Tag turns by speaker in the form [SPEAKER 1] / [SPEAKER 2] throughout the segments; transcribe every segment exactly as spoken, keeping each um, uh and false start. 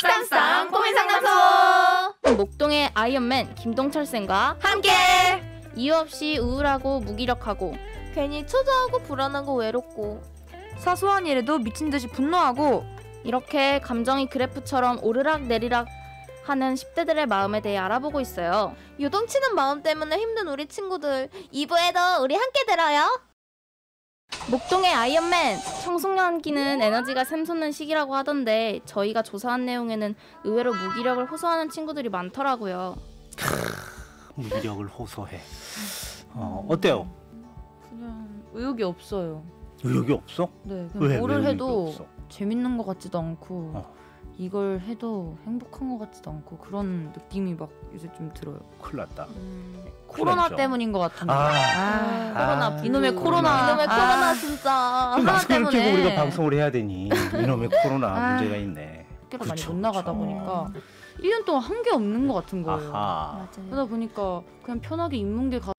[SPEAKER 1] 쌍쌍 고민상담소!
[SPEAKER 2] 목동의 아이언맨 김동철 쌤과
[SPEAKER 1] 함께!
[SPEAKER 2] 이유 없이 우울하고 무기력하고
[SPEAKER 3] 괜히 초조하고 불안하고 외롭고
[SPEAKER 1] 사소한 일에도 미친듯이 분노하고
[SPEAKER 2] 이렇게 감정이 그래프처럼 오르락 내리락 하는 십 대들의 마음에 대해 알아보고 있어요.
[SPEAKER 3] 요동치는 마음 때문에 힘든 우리 친구들, 이 부에도 우리 함께 들어요.
[SPEAKER 2] 목동의 아이언맨! 청소년기는 에너지가 샘솟는 시기라고 하던데 저희가 조사한 내용에는 의외로 무기력을 호소하는 친구들이 많더라고요.
[SPEAKER 4] 무기력을 호소해. 어, 어때요?
[SPEAKER 5] 그냥 의욕이 없어요.
[SPEAKER 4] 의욕이 없어?
[SPEAKER 5] 네, 그냥
[SPEAKER 4] 왜?
[SPEAKER 5] 뭐를
[SPEAKER 4] 왜
[SPEAKER 5] 해도
[SPEAKER 4] 없어?
[SPEAKER 5] 재밌는 것 같지도 않고
[SPEAKER 4] 어.
[SPEAKER 5] 이걸 해도 행복한 것 같지도 않고 그런 느낌이 막 요새 좀 들어요.
[SPEAKER 4] 큰일 났다.
[SPEAKER 5] 음, 코로나
[SPEAKER 4] 있죠.
[SPEAKER 5] 때문인 것 같은데.
[SPEAKER 4] 아,
[SPEAKER 5] 아,
[SPEAKER 3] 코로나
[SPEAKER 4] 아,
[SPEAKER 5] 이놈의 코로나.
[SPEAKER 3] 이놈의
[SPEAKER 5] 아.
[SPEAKER 3] 코로나 진짜.
[SPEAKER 4] 그 마스크를
[SPEAKER 5] 때문에.
[SPEAKER 4] 끼고 우리가 방송을 해야 되니 이놈의 코로나
[SPEAKER 5] 아.
[SPEAKER 4] 문제가 있네.
[SPEAKER 5] 학교를 많이
[SPEAKER 4] 그쵸,
[SPEAKER 5] 못 나가다
[SPEAKER 4] 그쵸.
[SPEAKER 5] 보니까 일 년 동안 한 게 없는 것 같은 거예요.
[SPEAKER 4] 아하.
[SPEAKER 5] 그러다 보니까 그냥 편하게 인문계 가.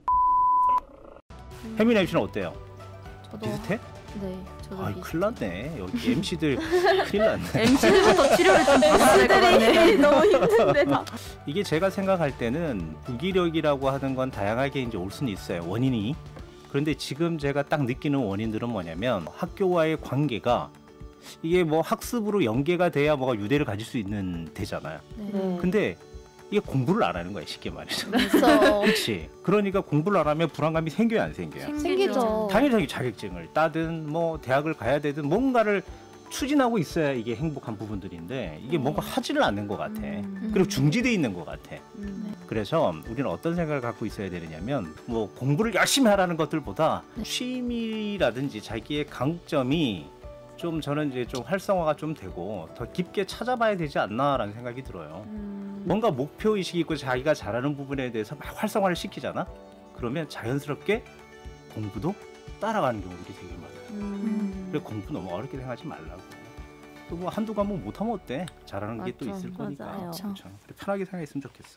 [SPEAKER 4] 혜민 엠씨는 어때요?
[SPEAKER 2] 저도
[SPEAKER 4] 비슷해?
[SPEAKER 2] 네, 저도
[SPEAKER 4] 아이
[SPEAKER 2] 비슷.
[SPEAKER 4] 큰일 났네. 여기 엠씨들 큰일 났네.
[SPEAKER 5] 엠씨들부터 치료를 좀 받아야 될 것 같네.
[SPEAKER 3] 너무 힘든데.
[SPEAKER 4] 이게 제가 생각할 때는 무기력이라고 하는 건 다양하게 이제 올 수는 있어요. 원인이. 그런데 지금 제가 딱 느끼는 원인들은 뭐냐면 학교와의 관계가 이게 뭐 학습으로 연계가 돼야 뭐가 유대를 가질 수 있는 데잖아요.
[SPEAKER 5] 네.
[SPEAKER 4] 근데 이게 공부를 안 하는 거야, 쉽게 말해서.
[SPEAKER 3] 그렇죠.
[SPEAKER 4] 그렇지. 그러니까 공부를 안 하면 불안감이 생겨요, 안 생겨요?
[SPEAKER 3] 생기죠.
[SPEAKER 4] 당연히 자격증을 따든 뭐 대학을 가야 되든 뭔가를 추진하고 있어야 이게 행복한 부분들인데 이게 뭔가 하지를 않는 것 같아.
[SPEAKER 5] 음.
[SPEAKER 4] 그리고 중지돼 있는 것 같아.
[SPEAKER 5] 음.
[SPEAKER 4] 그래서 우리는 어떤 생각을 갖고 있어야 되느냐면 뭐 공부를 열심히 하라는 것들보다 취미라든지 자기의 강점이 좀 저는 이제 좀 활성화가 좀 되고 더 깊게 찾아봐야 되지 않나라는 생각이 들어요.
[SPEAKER 5] 음.
[SPEAKER 4] 뭔가 목표 의식이 있고 자기가 잘하는 부분에 대해서 막 활성화를 시키잖아. 그러면 자연스럽게 공부도 따라가는 경우들이 되게 많아요.
[SPEAKER 5] 음.
[SPEAKER 4] 그래 공부 너무 어렵게 생각하지 말라고. 또 뭐 한두 과목 못하면 어때? 잘하는 게 또
[SPEAKER 5] 맞죠,
[SPEAKER 4] 있을 거니까.
[SPEAKER 3] 맞아요.
[SPEAKER 4] 그렇죠. 그래, 편하게 생각했으면 좋겠어.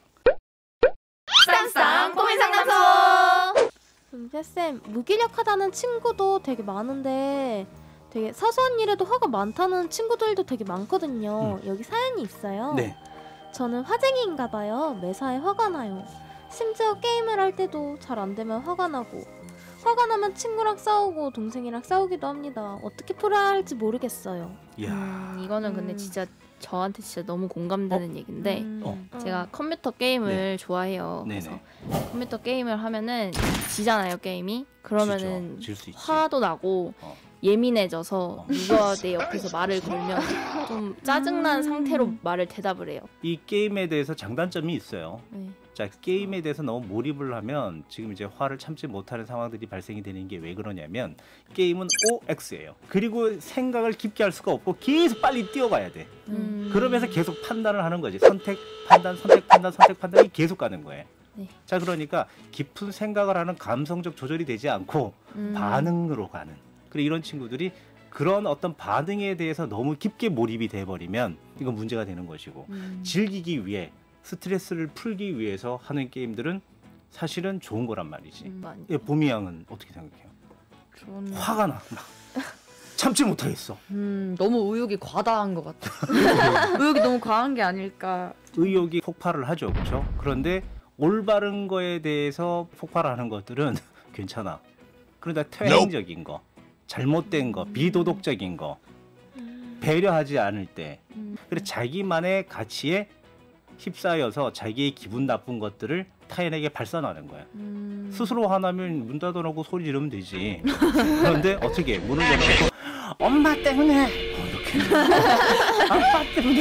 [SPEAKER 1] 쌍쌍 고민상담소!
[SPEAKER 3] 음, 쌤, 무기력하다는 친구도 되게 많은데 되게 사소한 일에도 화가 많다는 친구들도 되게 많거든요. 여기 사연이 있어요.
[SPEAKER 4] 네.
[SPEAKER 3] 저는 화쟁이인가 봐요. 매사에 화가 나요. 심지어 게임을 할 때도 잘 안 되면 화가 나고 화가 나면 친구랑 싸우고 동생이랑 싸우기도 합니다. 어떻게 풀어야 할지 모르겠어요.
[SPEAKER 4] 이야.
[SPEAKER 2] 음, 이거는 근데
[SPEAKER 3] 음.
[SPEAKER 2] 진짜 저한테 진짜 너무 공감되는 얘기인데
[SPEAKER 3] 음.
[SPEAKER 4] 어.
[SPEAKER 2] 제가 컴퓨터 게임을
[SPEAKER 4] 네.
[SPEAKER 2] 좋아해요.
[SPEAKER 4] 네네.
[SPEAKER 2] 그래서 컴퓨터 게임을 하면은 지잖아요, 게임이. 그러면은
[SPEAKER 4] 질 수 있지.
[SPEAKER 2] 화도 나고
[SPEAKER 4] 어.
[SPEAKER 2] 예민해져서
[SPEAKER 4] 어.
[SPEAKER 2] 누가 내 옆에서 말을 걸면 좀 짜증난 상태로 말을 대답을 해요.
[SPEAKER 4] 이 게임에 대해서 장단점이 있어요.
[SPEAKER 2] 네.
[SPEAKER 4] 자, 게임에 대해서 너무 몰입을 하면 지금 이제 화를 참지 못하는 상황들이 발생이 되는 게 왜 그러냐면 게임은 오엑스예요. 그리고 생각을 깊게 할 수가 없고 계속 빨리 뛰어가야 돼.
[SPEAKER 2] 음.
[SPEAKER 4] 그러면서 계속 판단을 하는 거지. 선택, 판단, 선택, 판단, 선택, 판단이 계속 가는 거예요.
[SPEAKER 2] 네.
[SPEAKER 4] 자, 그러니까 깊은 생각을 하는 감성적 조절이 되지 않고
[SPEAKER 2] 음.
[SPEAKER 4] 반응으로 가는. 그리고 이런 친구들이 그런 어떤 반응에 대해서 너무 깊게 몰입이 돼버리면 이건 문제가 되는 것이고
[SPEAKER 2] 음.
[SPEAKER 4] 즐기기 위해 스트레스를 풀기 위해서 하는 게임들은 사실은 좋은 거란 말이지.
[SPEAKER 2] 음, 많이.
[SPEAKER 4] 예, 보미 양은 어떻게 생각해요?
[SPEAKER 5] 저는
[SPEAKER 4] 화가 나. 막 참지 못하겠어.
[SPEAKER 5] 음, 너무 의욕이 과다한 것 같아. 의욕이 너무 과한 게 아닐까.
[SPEAKER 4] 의욕이 폭발을 하죠. 그렇죠? 그런데 올바른 거에 대해서 폭발하는 것들은 괜찮아. 그러다 퇴행적인 거, 잘못된 거, 비도덕적인 거, 배려하지 않을 때 그래 자기만의 가치에 휩싸여서 자기의 기분 나쁜 것들을 타인에게 발산하는 거야.
[SPEAKER 5] 음.
[SPEAKER 4] 스스로 화나면 문 닫아놓고 소리 지르면 되지. 그런데 어떻게 문을 열어놓고 엄마 때문에 어, 이렇게 아빠 때문에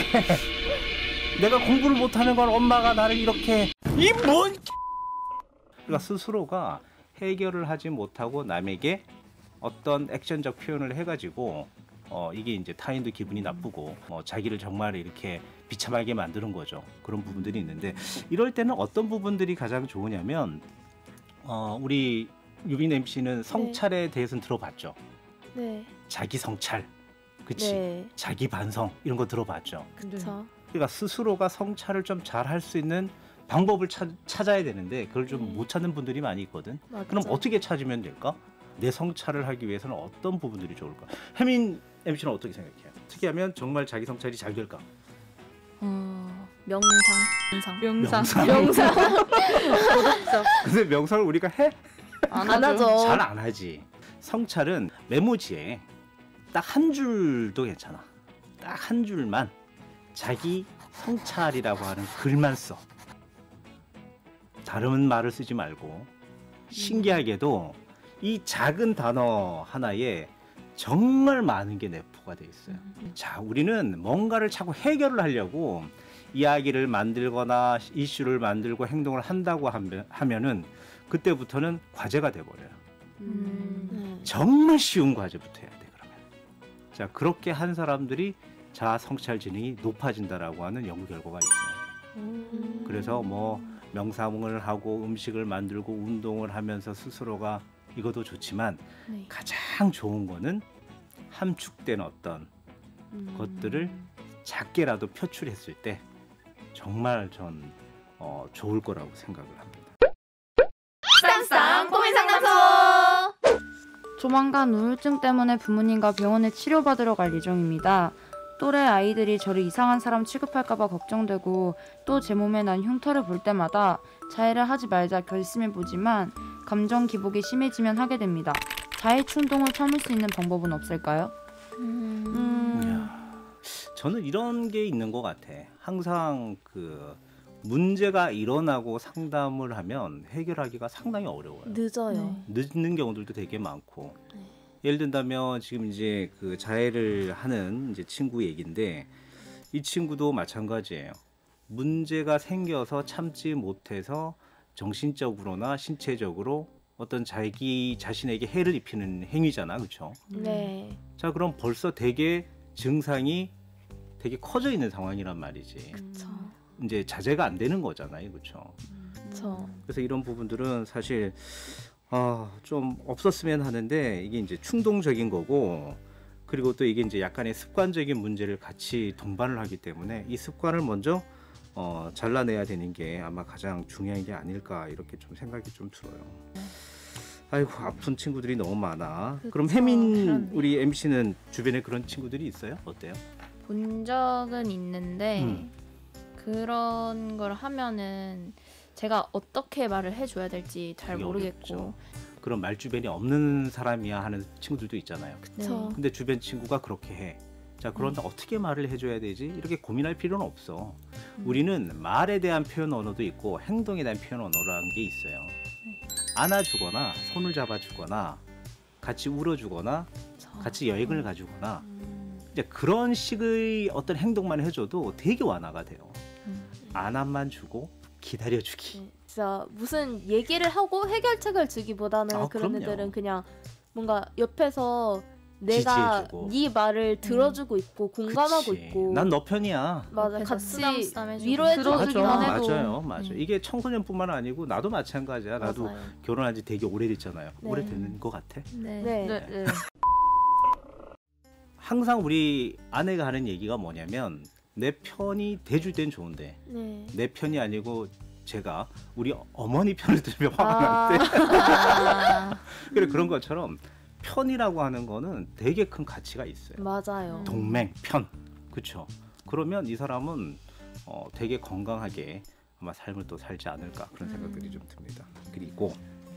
[SPEAKER 4] 내가 공부를 못하는 건 엄마가 나를 이렇게 이 뭔 그러니까 스스로가 해결을 하지 못하고 남에게 어떤 액션적 표현을 해가지고 어 이게 이제 타인도 기분이 나쁘고 어, 자기를 정말 이렇게 비참하게 만드는 거죠. 그런 부분들이 있는데 이럴 때는 어떤 부분들이 가장 좋으냐면 어 우리 유빈 엠씨는 성찰에 대해서는 들어봤죠.
[SPEAKER 3] 네.
[SPEAKER 4] 자기 성찰, 그치?
[SPEAKER 3] 네.
[SPEAKER 4] 자기 반성 이런 거 들어봤죠.
[SPEAKER 3] 그쵸.
[SPEAKER 4] 그러니까 스스로가 성찰을 좀 잘 할 수 있는 방법을 찾, 찾아야 되는데 그걸 좀 못 찾는 분들이 많이 있거든.
[SPEAKER 3] 맞죠.
[SPEAKER 4] 그럼 어떻게 찾으면 될까? 내 성찰을 하기 위해서는 어떤 부분들이 좋을까? 혜민 엠씨는 어떻게 생각해요? 어떻게 하면 정말 자기 성찰이 잘 될까?
[SPEAKER 2] 어, 명상.
[SPEAKER 1] 명상.
[SPEAKER 5] 명상.
[SPEAKER 4] 명상.
[SPEAKER 2] 명상.
[SPEAKER 4] 근데 명상을 우리가 해?
[SPEAKER 2] 안,
[SPEAKER 3] 안
[SPEAKER 2] 하죠.
[SPEAKER 3] 하죠.
[SPEAKER 4] 잘 안 하지. 성찰은 메모지에 딱 한 줄도 괜찮아. 딱 한 줄만 자기 성찰이라고 하는 글만 써. 다른 말을 쓰지 말고. 신기하게도 이 작은 단어 하나에 정말 많은 게 내포가 돼 있어요. 자, 우리는 뭔가를 자꾸 해결을 하려고 이야기를 만들거나 이슈를 만들고 행동을 한다고 하면, 하면은 그때부터는 과제가 돼버려요.
[SPEAKER 2] 음.
[SPEAKER 3] 네.
[SPEAKER 4] 정말 쉬운 과제부터 해야 돼. 그러면 자, 그렇게 한 사람들이 자아 성찰 지능이 높아진다라고 하는 연구 결과가 있어요.
[SPEAKER 3] 음.
[SPEAKER 4] 그래서 뭐 명상을 하고 음식을 만들고 운동을 하면서 스스로가 이것도 좋지만
[SPEAKER 2] 네.
[SPEAKER 4] 가장 좋은 거는 함축된 어떤
[SPEAKER 3] 음.
[SPEAKER 4] 것들을 작게라도 표출했을 때 정말 전 어, 좋을 거라고 생각을 합니다.
[SPEAKER 1] 쌍쌍 고민 상담소.
[SPEAKER 5] 조만간 우울증 때문에 부모님과 병원에 치료받으러 갈 예정입니다. 또래 아이들이 저를 이상한 사람 취급할까봐 걱정되고 또 제 몸에 난 흉터를 볼 때마다 자해를 하지 말자 결심해보지만 감정 기복이 심해지면 하게 됩니다. 자해 충동을 참을 수 있는 방법은 없을까요?
[SPEAKER 2] 음.
[SPEAKER 4] 이야, 저는 이런 게 있는 것 같아. 항상 그 문제가 일어나고 상담을 하면 해결하기가 상당히 어려워요.
[SPEAKER 3] 늦어요.
[SPEAKER 4] 늦는 경우들도 되게 많고.
[SPEAKER 3] 네.
[SPEAKER 4] 예를 든다면 지금 이제 그 자해를 하는 이제 친구 얘기인데 이 친구도 마찬가지예요. 문제가 생겨서 참지 못해서 정신적으로나 신체적으로 어떤 자기 자신에게 해를 입히는 행위잖아, 그렇죠?
[SPEAKER 3] 네.
[SPEAKER 4] 자, 그럼 벌써 되게 증상이 되게 커져 있는 상황이란 말이지.
[SPEAKER 3] 그쵸.
[SPEAKER 4] 이제 자제가 안 되는 거잖아요, 그렇죠?
[SPEAKER 3] 그쵸.
[SPEAKER 4] 그래서 이런 부분들은 사실 아, 좀 없었으면 하는데 이게 이제 충동적인 거고 그리고 또 이게 이제 약간의 습관적인 문제를 같이 동반을 하기 때문에 이 습관을 먼저 어, 잘라내야 되는 게 아마 가장 중요한 게 아닐까 이렇게 좀 생각이 좀 들어요. 아이고, 아픈 친구들이 너무 많아.
[SPEAKER 3] 그쵸,
[SPEAKER 4] 그럼 혜민
[SPEAKER 2] 그렇네.
[SPEAKER 4] 우리 엠씨는 주변에 그런 친구들이 있어요? 어때요?
[SPEAKER 2] 본 적은 있는데
[SPEAKER 4] 음.
[SPEAKER 2] 그런 걸 하면은 제가 어떻게 말을 해줘야 될지 잘
[SPEAKER 4] 그게
[SPEAKER 2] 모르겠고.
[SPEAKER 4] 어렵죠. 그런 말 주변이 없는 사람이야 하는 친구들도 있잖아요.
[SPEAKER 3] 그쵸.
[SPEAKER 4] 근데 주변 친구가 그렇게 해. 자, 그런데 어떻게 말을 해줘야 되지? 이렇게 고민할 필요는 없어. 우리는 말에 대한 표현 언어도 있고 행동에 대한 표현 언어라는 게 있어요. 안아주거나 손을 잡아주거나 같이 울어주거나 같이 여행을 가주거나 이제 그런 식의 어떤 행동만 해줘도 되게 완화가 돼요. 안함만 주고 기다려주기.
[SPEAKER 3] 네, 진짜 무슨 얘기를 하고 해결책을 주기보다는
[SPEAKER 4] 아,
[SPEAKER 3] 그런
[SPEAKER 4] 그럼요.
[SPEAKER 3] 애들은 그냥 뭔가 옆에서 내가
[SPEAKER 4] 지지해주고.
[SPEAKER 3] 네 말을 들어주고 있고 공감하고
[SPEAKER 4] 그치.
[SPEAKER 3] 있고
[SPEAKER 4] 난 너 편이야.
[SPEAKER 3] 맞아
[SPEAKER 2] 옆에서
[SPEAKER 3] 같이
[SPEAKER 2] 쓰담쓰담 해주고.
[SPEAKER 3] 위로해주기만
[SPEAKER 5] 맞아.
[SPEAKER 3] 해도
[SPEAKER 4] 맞아요, 맞아요.
[SPEAKER 2] 네.
[SPEAKER 4] 이게 청소년뿐만 아니고 나도 마찬가지야. 나도
[SPEAKER 3] 맞아요.
[SPEAKER 4] 결혼한 지 되게 오래됐잖아요.
[SPEAKER 3] 네.
[SPEAKER 4] 오래된 것 같아.
[SPEAKER 2] 네.
[SPEAKER 3] 네.
[SPEAKER 5] 네, 네.
[SPEAKER 4] 항상 우리 아내가 하는 얘기가 뭐냐면 내 편이 돼줄 땐 좋은데
[SPEAKER 3] 네.
[SPEAKER 4] 내 편이 아니고 제가 우리 어머니 편을 들면 화가
[SPEAKER 3] 아.
[SPEAKER 4] 날 때.
[SPEAKER 2] 아,
[SPEAKER 4] 그래, 그런 것처럼 편이라고 하는 거는 되게 큰 가치가 있어요.
[SPEAKER 3] 맞아요.
[SPEAKER 4] 동맹, 편, 그렇죠. 그러면 이 사람은 어, 되게 건강하게 아마 삶을 또 살지 않을까 그런 생각들이 좀 듭니다. 그리고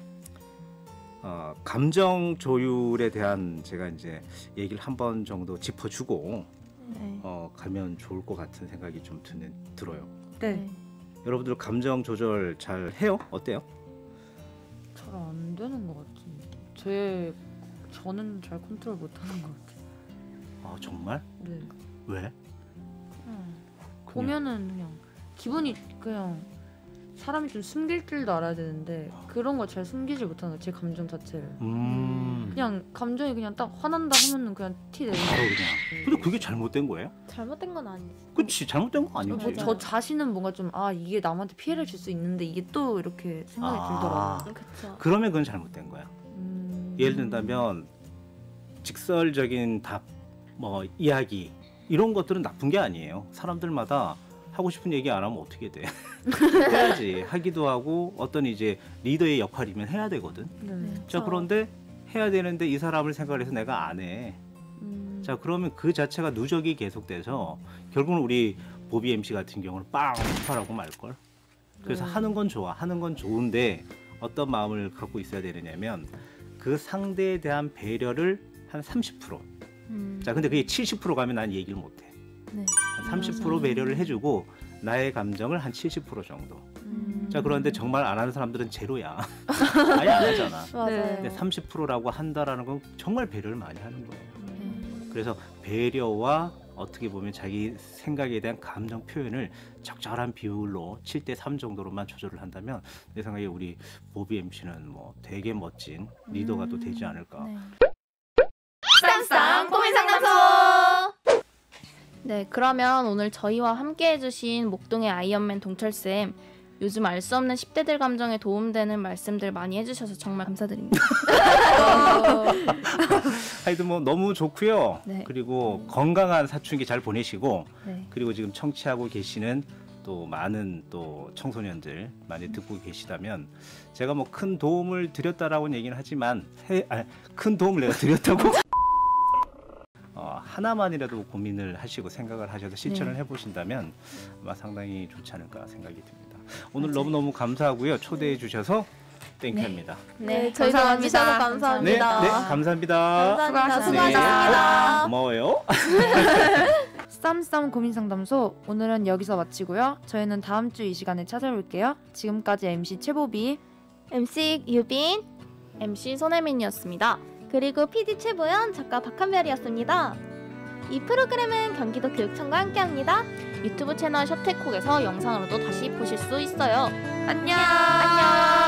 [SPEAKER 4] 어, 감정 조율에 대한 제가 이제 얘기를 한 번 정도 짚어주고
[SPEAKER 2] 네.
[SPEAKER 4] 어, 가면 좋을 것 같은 생각이 좀 드는, 들어요.
[SPEAKER 5] 네.
[SPEAKER 4] 여러분들 감정 조절 잘 해요? 어때요?
[SPEAKER 5] 잘 안 되는 것 같은데. 제 저는 잘 컨트롤 못하는 것 같아요.
[SPEAKER 4] 아, 정말?
[SPEAKER 5] 네.
[SPEAKER 4] 왜?
[SPEAKER 5] 그냥
[SPEAKER 4] 그냥.
[SPEAKER 5] 보면은 그냥 기분이 그냥 사람이 좀 숨길 줄도 알아야 되는데 그런 거 잘 숨기지 못하는 거제 감정 자체를.
[SPEAKER 4] 음.
[SPEAKER 5] 그냥 감정이 그냥 딱 화난다 하면은 그냥 티 내는
[SPEAKER 4] 바로 그냥. 근데 그게 잘못된 거예요?
[SPEAKER 3] 잘못된 건 아니지.
[SPEAKER 4] 그치, 잘못된 거 아니지.
[SPEAKER 5] 뭐 저 자신은 뭔가 좀 아 이게 남한테 피해를 줄 수 있는데 이게 또 이렇게 생각이
[SPEAKER 4] 아.
[SPEAKER 5] 들더라고요.
[SPEAKER 3] 그쵸.
[SPEAKER 4] 그러면 그건 잘못된 거야.
[SPEAKER 5] 음...
[SPEAKER 4] 예를 든다면 직설적인 답, 뭐 이야기 이런 것들은 나쁜 게 아니에요. 사람들마다 하고 싶은 얘기 안 하면 어떻게 돼? 해야지. 하기도 하고 어떤 이제 리더의 역할이면 해야 되거든.
[SPEAKER 5] 네.
[SPEAKER 4] 자, 그런데 해야 되는데 이 사람을 생각해서 내가 안 해.
[SPEAKER 5] 음...
[SPEAKER 4] 자, 그러면 그 자체가 누적이 계속돼서 결국은 우리 보비 엠씨 같은 경우는 빵 폭발하고 말걸. 그래서
[SPEAKER 2] 네.
[SPEAKER 4] 하는 건 좋아. 하는 건 좋은데 어떤 마음을 갖고 있어야 되느냐면 그 상대에 대한 배려를 한 삼십 퍼센트.
[SPEAKER 2] 음.
[SPEAKER 4] 자, 근데 그게 칠십 퍼센트 가면 난 얘기를 못 해.
[SPEAKER 2] 네.
[SPEAKER 4] 한 삼십 퍼센트 배려를 해주고 나의 감정을 한 칠십 퍼센트 정도.
[SPEAKER 2] 음.
[SPEAKER 4] 자, 그런데 정말 안 하는 사람들은 제로야. 아예 안 하잖아.
[SPEAKER 3] 맞아요.
[SPEAKER 4] 근데 삼십 퍼센트라고 한다라는 건 정말 배려를 많이 하는 거예요.
[SPEAKER 2] 음.
[SPEAKER 4] 그래서 배려와 어떻게 보면 자기 생각에 대한 감정 표현을 적절한 비율로 칠 대 삼 정도로만 조절을 한다면 내 생각에 우리 보비 엠씨는 뭐 되게 멋진 리더가 또 되지 않을까.
[SPEAKER 2] 네.
[SPEAKER 1] 쌈쌈 고민 상담소.
[SPEAKER 2] 네, 그러면 오늘 저희와 함께 해주신 목동의 아이언맨 동철쌤, 요즘 알 수 없는 십 대들 감정에 도움되는 말씀들 많이 해주셔서 정말 감사드립니다.
[SPEAKER 4] 하여튼 뭐 너무 좋고요.
[SPEAKER 2] 네.
[SPEAKER 4] 그리고 건강한 사춘기 잘 보내시고
[SPEAKER 2] 네.
[SPEAKER 4] 그리고 지금 청취하고 계시는 또 많은 또 청소년들 많이 듣고 계시다면 제가 뭐 큰 도움을 드렸다라고는 얘기는 하지만 해, 아니, 큰 도움을 내가 드렸다고 어, 하나만이라도 고민을 하시고 생각을 하셔서 실천을
[SPEAKER 2] 네.
[SPEAKER 4] 해보신다면 아마 상당히 좋지 않을까 생각이 듭니다. 오늘
[SPEAKER 2] 맞아요.
[SPEAKER 4] 너무너무 감사하고요. 초대해 주셔서 땡큐합니다.
[SPEAKER 3] 네, 저희가
[SPEAKER 2] 감사합니다.
[SPEAKER 3] 와주셔서 감사합니다.
[SPEAKER 4] 네, 네, 감사합니다.
[SPEAKER 3] 감사합니다.
[SPEAKER 2] 수고하셨습니다.
[SPEAKER 3] 수고하셨습니다.
[SPEAKER 4] 고마워요.
[SPEAKER 5] 쌈쌈 고민 상담소 오늘은 여기서 마치고요. 저희는 다음 주 이 시간에 찾아올게요. 지금까지 엠씨 최보비,
[SPEAKER 3] 엠씨 유빈,
[SPEAKER 2] 엠씨 손혜민이었습니다.
[SPEAKER 3] 그리고 피디 최보연, 작가 박한별이었습니다. 이 프로그램은 경기도 교육청과 함께합니다.
[SPEAKER 2] 유튜브 채널 셔테콕에서 영상으로도 다시 보실 수 있어요.
[SPEAKER 1] 안녕.
[SPEAKER 2] 안녕.